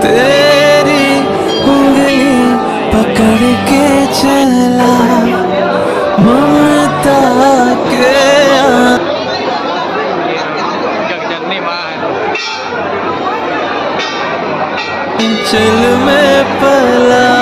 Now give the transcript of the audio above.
तेरी उंगली पकड़ के चला ममता के चल में पला।